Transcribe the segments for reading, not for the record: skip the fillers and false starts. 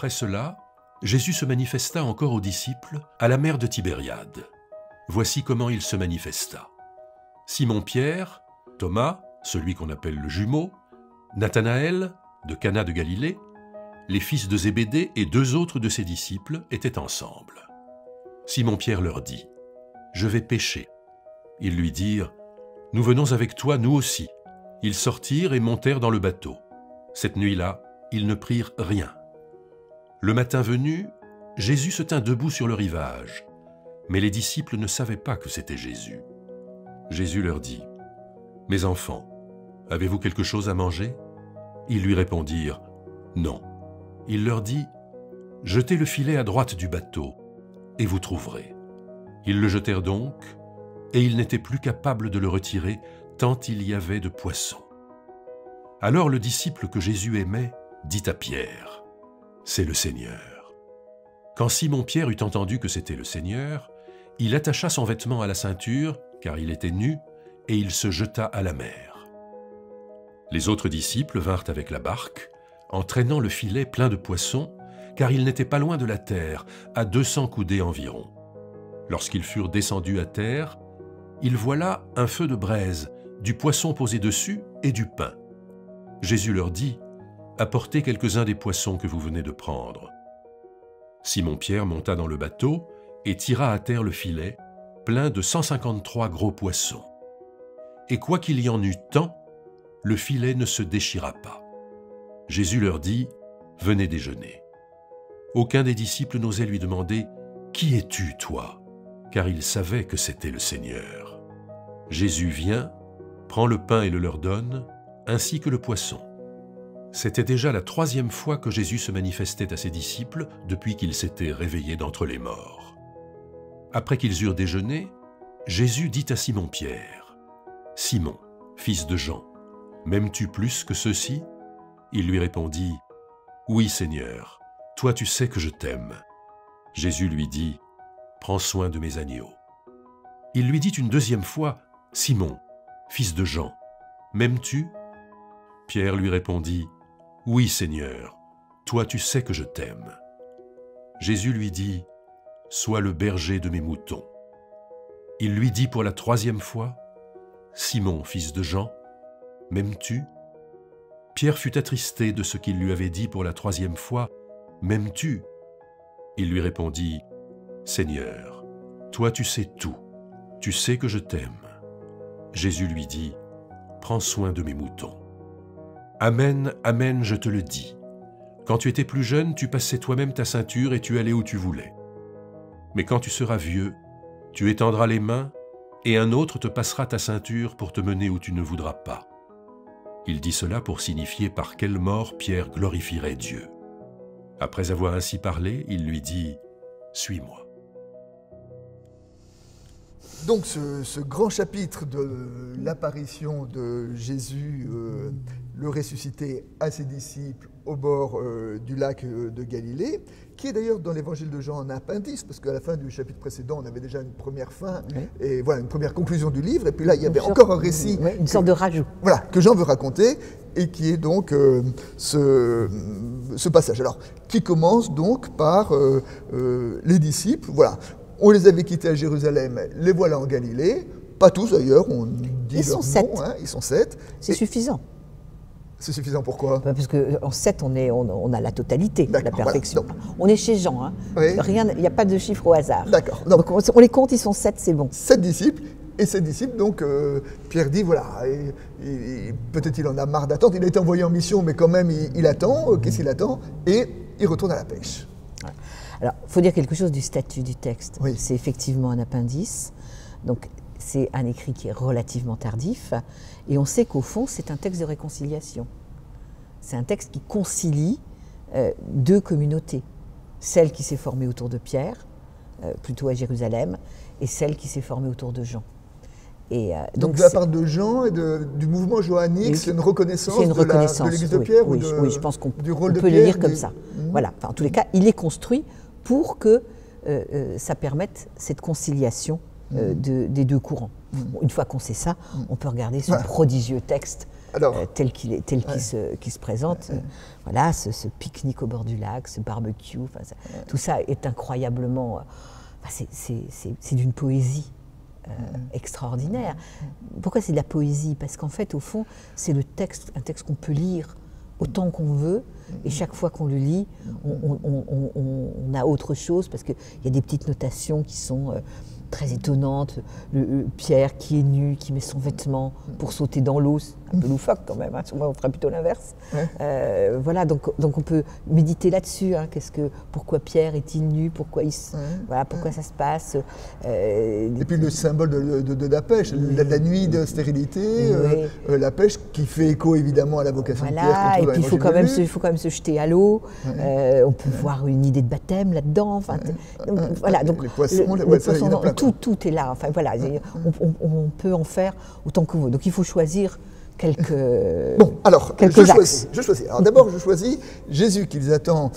après cela, Jésus se manifesta encore aux disciples à la mer de Tibériade. Voici comment il se manifesta. Simon-Pierre, Thomas, celui qu'on appelle le jumeau, Nathanaël, de Cana de Galilée, les fils de Zébédée et 2 autres de ses disciples étaient ensemble. Simon-Pierre leur dit : « Je vais pêcher. » Ils lui dirent : « Nous venons avec toi, nous aussi. » Ils sortirent et montèrent dans le bateau. Cette nuit-là, ils ne prirent rien. Le matin venu, Jésus se tint debout sur le rivage, mais les disciples ne savaient pas que c'était Jésus. Jésus leur dit : « Mes enfants, avez-vous quelque chose à manger ?» Ils lui répondirent : « Non. » Il leur dit : « Jetez le filet à droite du bateau, et vous trouverez. » Ils le jetèrent donc, et ils n'étaient plus capables de le retirer, tant il y avait de poissons. Alors le disciple que Jésus aimait dit à Pierre : « C'est le Seigneur. » Quand Simon-Pierre eut entendu que c'était le Seigneur, il attacha son vêtement à la ceinture, car il était nu, et il se jeta à la mer. Les autres disciples vinrent avec la barque, en traînant le filet plein de poissons, car ils n'étaient pas loin de la terre, à 200 coudées environ. Lorsqu'ils furent descendus à terre, ils voient là un feu de braise, du poisson posé dessus et du pain. Jésus leur dit : « Apportez quelques-uns des poissons que vous venez de prendre. » Simon-Pierre monta dans le bateau et tira à terre le filet, plein de 153 gros poissons. Et quoiqu'il y en eût tant, le filet ne se déchira pas. Jésus leur dit : « Venez déjeuner. » Aucun des disciples n'osait lui demander : « Qui es-tu, toi ?» car il savait que c'était le Seigneur. Jésus vient, prend le pain et le leur donne, ainsi que le poisson. C'était déjà la 3e fois que Jésus se manifestait à ses disciples depuis qu'il s'était réveillé d'entre les morts. Après qu'ils eurent déjeuné, Jésus dit à Simon-Pierre : « Simon, fils de Jean, m'aimes-tu plus que ceux-ci » Il lui répondit : « Oui, Seigneur, toi tu sais que je t'aime. » Jésus lui dit : « Prends soin de mes agneaux. » Il lui dit une 2e fois : « Simon, fils de Jean, m'aimes-tu » Pierre lui répondit : « Oui, Seigneur, toi tu sais que je t'aime. » Jésus lui dit : « Sois le berger de mes moutons. » Il lui dit pour la 3e fois : « Simon, fils de Jean, m'aimes-tu » Pierre fut attristé de ce qu'il lui avait dit pour la 3e fois : « M'aimes-tu » Il lui répondit : « Seigneur, toi tu sais tout, tu sais que je t'aime. » Jésus lui dit : « Prends soin de mes moutons. Amen, amen, je te le dis. Quand tu étais plus jeune, tu passais toi-même ta ceinture et tu allais où tu voulais. Mais quand tu seras vieux, tu étendras les mains et un autre te passera ta ceinture pour te mener où tu ne voudras pas. » Il dit cela pour signifier par quelle mort Pierre glorifierait Dieu. Après avoir ainsi parlé, il lui dit : « Suis-moi. » Donc ce grand chapitre de l'apparition de Jésus, le ressuscité, à ses disciples au bord du lac de Galilée, qui est d'ailleurs dans l'évangile de Jean un appendice, parce qu'à la fin du chapitre précédent, on avait déjà une première fin, et voilà, une première conclusion du livre, et puis là, il y avait encore un récit. Une sorte de rajout. Voilà, que Jean veut raconter, et qui est donc ce passage. Alors, qui commence donc par les disciples, voilà. On les avait quittés à Jérusalem, les voilà en Galilée, pas tous d'ailleurs, on dit ils leur sont 7. nom, hein, ils sont 7. C'est suffisant. C'est suffisant pourquoi? Parce qu'en 7, on a la totalité, la perfection. Voilà. On est chez Jean, hein. Oui. Il n'y a pas de chiffre au hasard. D'accord. Donc on les compte, ils sont 7, c'est bon. 7 disciples, et ces disciples, donc Pierre dit, voilà, peut-être il en a marre d'attendre, il a été envoyé en mission, mais quand même il attend, qu'est-ce qu'il attend? Et il retourne à la pêche. Voilà. Alors, il faut dire quelque chose du statut du texte. Oui. C'est effectivement un appendice, donc c'est un écrit qui est relativement tardif, et on sait qu'au fond, c'est un texte de réconciliation. C'est un texte qui concilie 2 communautés. Celle qui s'est formée autour de Pierre, plutôt à Jérusalem, et celle qui s'est formée autour de Jean. Et, donc de la part de Jean et du mouvement johannique, c'est une reconnaissance de l'église de Pierre? Oui, je pense qu'on peut Pierre, le lire comme ça. Voilà. Enfin, en tous les cas, il est construit pour que ça permette cette conciliation des 2 courants. Bon, une fois qu'on sait ça, on peut regarder ce prodigieux texte tel qu'il se présente. Voilà, ce pique-nique au bord du lac, ce barbecue, tout ça est incroyablement... c'est d'une poésie extraordinaire. Pourquoi c'est de la poésie? Parce qu'en fait, au fond, c'est un texte qu'on peut lire autant qu'on veut, et chaque fois qu'on le lit, on a autre chose, parce qu'il y a des petites notations qui sont très étonnantes. Pierre qui est nu, qui met son vêtement pour sauter dans l'eau, c'est un peu loufoque quand même, hein. Souvent on ferait plutôt l'inverse. Voilà, donc on peut méditer là-dessus, hein. Pourquoi Pierre est-il nu, pourquoi pourquoi ça se passe. Et puis le symbole de la pêche, la nuit de stérilité, la pêche qui fait écho évidemment à la vocation de Pierre. Et puis il faut quand même se jeter à l'eau. On peut voir une idée de baptême là-dedans. Voilà, donc les poissons, tout est là. Enfin voilà, on peut en faire autant qu'on veut. Donc il faut choisir quelques. Bon, alors je choisis. Alors d'abord, je choisis Jésus qui les attend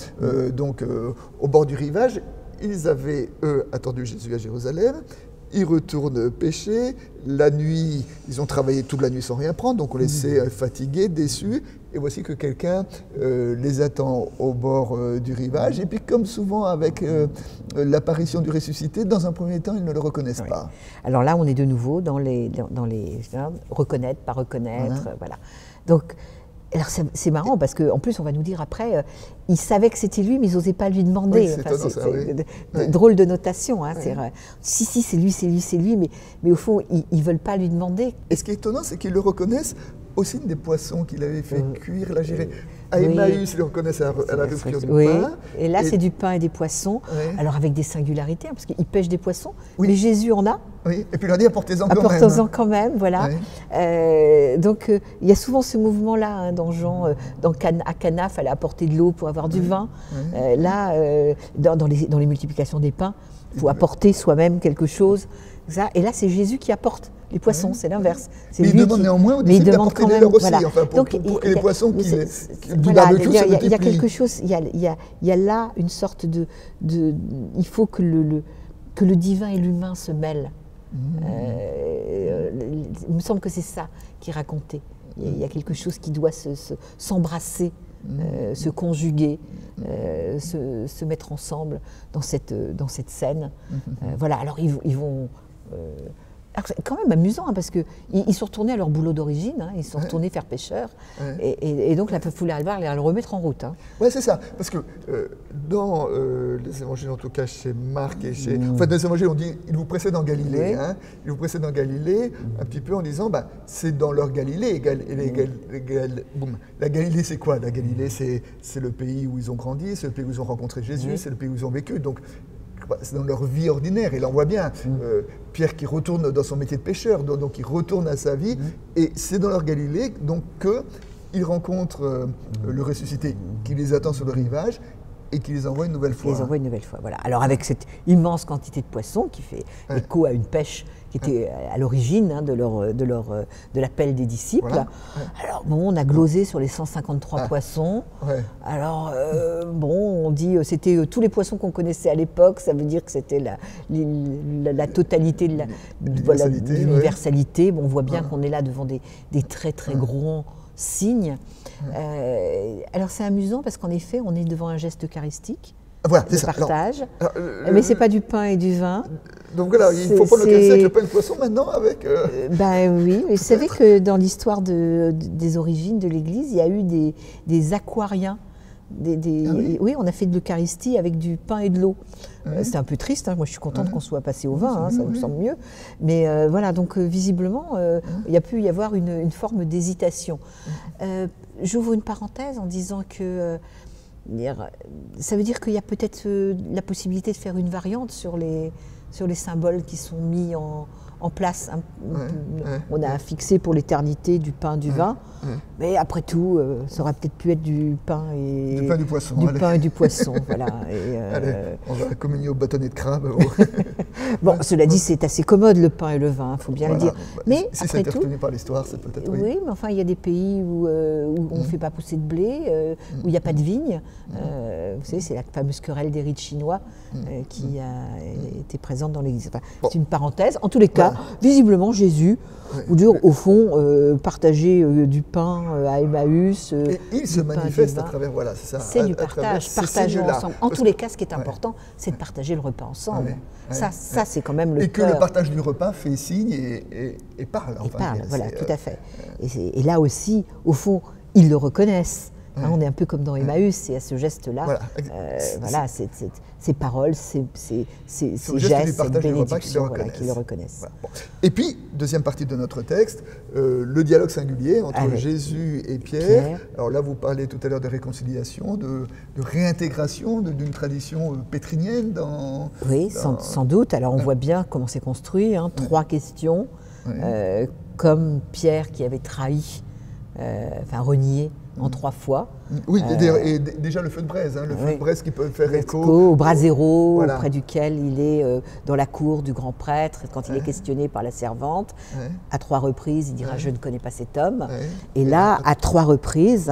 au bord du rivage. Ils avaient attendu Jésus à Jérusalem. Ils retournent pêcher. La nuit, ils ont travaillé toute la nuit sans rien prendre, donc on les laissait fatigués, déçus. Et voici que quelqu'un les attend au bord du rivage. Et puis, comme souvent avec l'apparition du ressuscité, dans un premier temps, ils ne le reconnaissent pas. Alors là, on est de nouveau dans les reconnaître, pas reconnaître, voilà. Donc, alors c'est marrant parce qu'en plus, on va nous dire après, ils savaient que c'était lui, mais ils n'osaient pas lui demander. C'est drôle de notation. Hein, si, c'est lui, mais au fond, ils ne veulent pas lui demander. Et ce qui est étonnant, c'est qu'ils le reconnaissent au signe des poissons qu'il avait fait cuire, la gérée. À Emmaüs, ils le reconnaissent à la rupture du pain. Et là, c'est du pain et des poissons, alors avec des singularités, hein, parce qu'ils pêchent des poissons, mais Jésus en a. Oui, et puis il leur dit apportez-en quand même. Apportez-en quand même, voilà. Donc il y a souvent ce mouvement-là, hein, dans Jean, à Cana, il fallait apporter de l'eau pour avoir du vin. Là, dans les multiplications des pains, il faut apporter soi-même quelque chose. Ça. Et là, c'est Jésus qui apporte les poissons, c'est l'inverse. Mais il demande néanmoins aux disciples d'apporter des leurs aussi, pour que les poissons du barbecue se multiplient. Il y a quelque chose, il y a là une sorte de il faut que le divin et l'humain se mêlent. Il me semble que c'est ça qui est raconté. Il y a quelque chose qui doit s'embrasser, se conjuguer, se mettre ensemble dans cette scène. Voilà, alors ils vont... Alors c'est quand même amusant, hein, parce qu'ils sont retournés à leur boulot d'origine, hein, ils sont retournés faire pêcheurs, et donc la foule arriva à le remettre en route. Hein. Oui, c'est ça, parce que dans les évangiles, en tout cas chez Marc et chez... Enfin, dans les évangiles, on dit « il vous précède en Galilée hein, ». Il vous précède en Galilée, un petit peu en disant c'est dans leur Galilée. La Galilée, c'est quoi? La Galilée, c'est le pays où ils ont grandi, c'est le pays où ils ont rencontré Jésus, c'est le pays où ils ont vécu. Donc, c'est dans leur vie ordinaire, et là on voit bien Pierre qui retourne dans son métier de pêcheur, donc il retourne à sa vie, et c'est dans leur Galilée donc qu'ils rencontrent le ressuscité qui les attend sur le rivage et qui les envoie une nouvelle fois. Ils les envoient une nouvelle fois, voilà. Alors avec cette immense quantité de poissons qui fait écho à une pêche qui était à l'origine, hein, de l'appel des disciples. Voilà. Alors bon, on a glosé sur les 153 poissons. Alors bon, on dit c'était tous les poissons qu'on connaissait à l'époque, ça veut dire que c'était la totalité de l'universalité. Bon, on voit bien qu'on est là devant des très très gros signes. Alors c'est amusant parce qu'en effet, on est devant un geste eucharistique. Voilà, de partage, mais c'est pas du pain et du vin. Donc voilà, il faut prendre l'Eucharistie avec le pain et le poisson maintenant avec... Ben oui, mais vous savez que dans l'histoire des origines de l'Église, il y a eu des aquariens. Oui, on a fait de l'Eucharistie avec du pain et de l'eau. C'était un peu triste, hein. Moi je suis contente qu'on soit passé au vin, hein, ça me semble mieux. Mais voilà, donc visiblement, il y a pu y avoir une forme d'hésitation. J'ouvre une parenthèse en disant que ça veut dire qu'il y a peut-être la possibilité de faire une variante sur les symboles qui sont mis en place. On a fixé pour l'éternité du pain, du vin, mais après tout, ça aurait peut-être pu être du pain et du pain et du poisson. Pain et du poisson, voilà. Allez, on va communier au bâtonnet de crabe. Bon, cela dit, c'est assez commode le pain et le vin, il faut bien le dire. Mais si après ça a été retenu par l'histoire, c'est peut-être oui, mais enfin, il y a des pays où on ne fait pas pousser de blé, où il n'y a pas de vigne. Vous savez, c'est la fameuse querelle des rites chinois qui a été présente dans l'Église. Enfin, c'est une parenthèse. En tous les cas, visiblement, Jésus, ou dire, au fond, partager du pain pain à Emmaüs. Et il se manifeste à travers, voilà, c'est ça. C'est du partage, partager ensemble. En tous les cas, ce qui est important, c'est de partager le repas ensemble. Ça, c'est quand même le cœur. Et que le partage du repas fait signe et parle. Et parle, voilà, tout à fait. Et là aussi, au fond, ils le reconnaissent. Hein, on est un peu comme dans Emmaüs, et à ce geste-là, voilà, ces paroles, ces gestes, cette bénédiction qu'ils le reconnaissent. Voilà. Bon. Et puis, deuxième partie de notre texte, le dialogue singulier entre Jésus et Pierre. Alors là, vous parlez tout à l'heure de réconciliation, de réintégration d'une tradition pétrinienne dans... Oui, sans doute. Alors on voit bien comment c'est construit, hein, 3 questions, comme Pierre qui avait trahi, renié, en 3 fois. Oui, et déjà le feu de braise, hein, le feu de braise qui peut faire écho au brasero, auprès duquel il est dans la cour du grand prêtre, quand il est questionné par la servante. À 3 reprises, il dira « je ne connais pas cet homme ». Et là, à 3 reprises,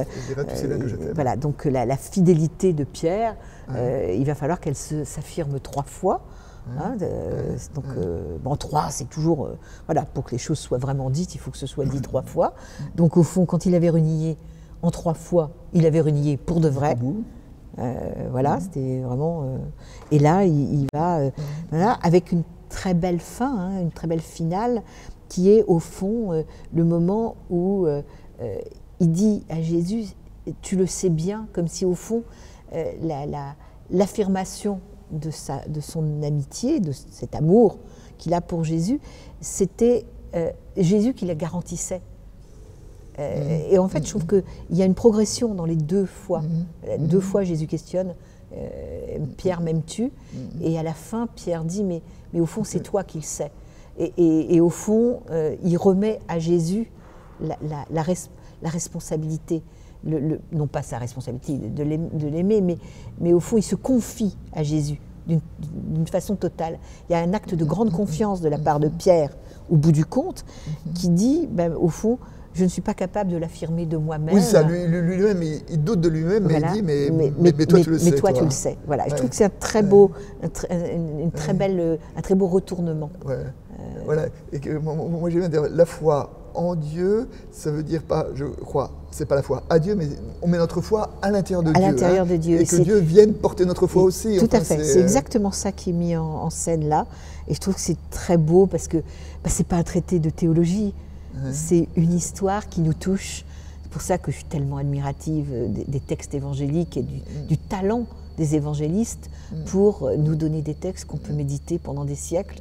voilà, donc la fidélité de Pierre, il va falloir qu'elle s'affirme 3 fois. Donc, 3, c'est toujours... voilà, pour que les choses soient vraiment dites, il faut que ce soit dit 3 fois. Donc, au fond, quand il avait renié en 3 fois, il avait renié pour de vrai. Voilà, c'était vraiment... et là, il va... voilà, avec une très belle fin, hein, une très belle finale, qui est, au fond, le moment où il dit à Jésus, tu le sais bien, comme si, au fond, l'affirmation de son amitié, de cet amour qu'il a pour Jésus, c'était Jésus qui la garantissait. Et en fait, je trouve qu'il y a une progression dans les 2 fois. 2 fois, Jésus questionne Pierre, m'aimes-tu? Et à la fin, Pierre dit mais au fond, c'est toi qui le sais. Et au fond, il remet à Jésus la responsabilité. Non pas sa responsabilité de l'aimer, mais au fond, il se confie à Jésus d'une façon totale. Il y a un acte de grande confiance de la part de Pierre, au bout du compte, qui dit, au fond, je ne suis pas capable de l'affirmer de moi-même. Oui, ça, lui-même, il doute de lui-même, voilà. Mais il dit, mais toi, tu le sais. Mais toi, tu le sais. Voilà. Je trouve que c'est un très beau, un très beau retournement. Voilà. Et que, moi, j'aime bien dire, la foi en Dieu, ça veut dire pas, je crois, c'est pas la foi à Dieu, mais on met notre foi à l'intérieur de Dieu. À l'intérieur de Dieu. Et que Dieu vienne porter notre foi aussi. Tout à fait. C'est exactement ça qui est mis en scène là. Et je trouve que c'est très beau parce que c'est pas un traité de théologie. C'est une histoire qui nous touche. C'est pour ça que je suis tellement admirative des textes évangéliques et du talent des évangélistes pour nous donner des textes qu'on peut méditer pendant des siècles.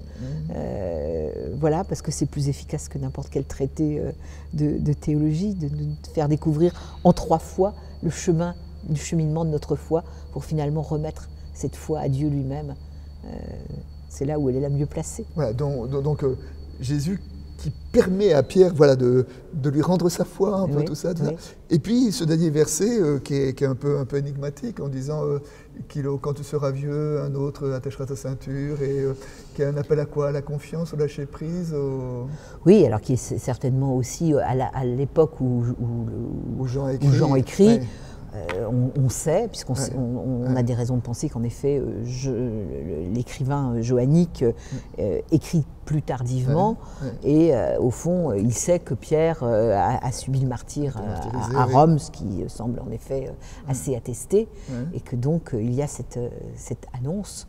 Voilà, parce que c'est plus efficace que n'importe quel traité de théologie, de nous faire découvrir en 3 fois le cheminement de notre foi pour finalement remettre cette foi à Dieu lui-même. C'est là où elle est la mieux placée. Voilà, donc Jésus qui permet à Pierre, voilà, de lui rendre sa foi, un peu tout ça. Et puis ce dernier verset qui est un peu énigmatique, en disant quand tu seras vieux, un autre attachera ta ceinture, et qui est un appel à quoi? À la confiance, au lâcher prise, Oui, alors qui est certainement aussi à l'époque où Jean écrit. On sait, puisqu'on a des raisons de penser qu'en effet, l'écrivain johannique écrit plus tardivement, et au fond, il sait que Pierre a subi le martyre à Rome, ce qui semble en effet assez attesté, et que donc il y a cette annonce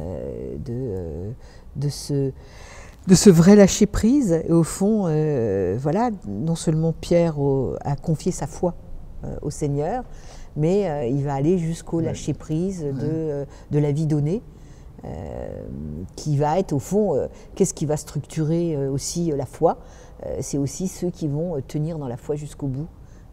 de ce vrai lâcher-prise. Et au fond, voilà, non seulement Pierre a confié sa foi au Seigneur, mais il va aller jusqu'au lâcher-prise de la vie donnée, qui va être au fond, qu'est-ce qui va structurer aussi la foi? C'est aussi ceux qui vont tenir dans la foi jusqu'au bout,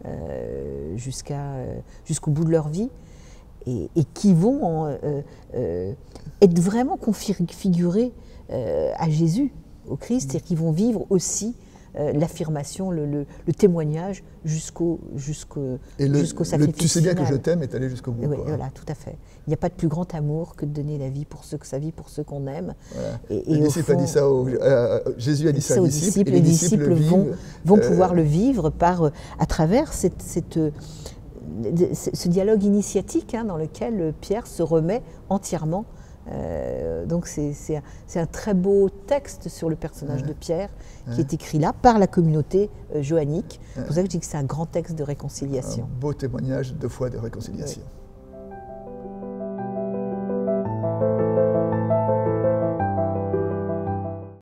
jusqu'au bout de leur vie, et qui vont être vraiment configurés à Jésus, au Christ, c'est-à-dire qu'ils vont vivre aussi l'affirmation, le témoignage jusqu'au sacrifice. Tu sais bien que je t'aime est allé jusqu'au bout. Oui, voilà, tout à fait. Il n'y a pas de plus grand amour que de donner la vie pour sa vie pour ceux qu'on aime. Voilà. Jésus a dit ça aux disciples, et les disciples vont pouvoir le vivre à travers ce dialogue initiatique dans lequel Pierre se remet entièrement Donc c'est un très beau texte sur le personnage de Pierre qui est écrit là par la communauté joannique. C'est pour ça que je dis que c'est un grand texte de réconciliation. Un beau témoignage de foi de réconciliation.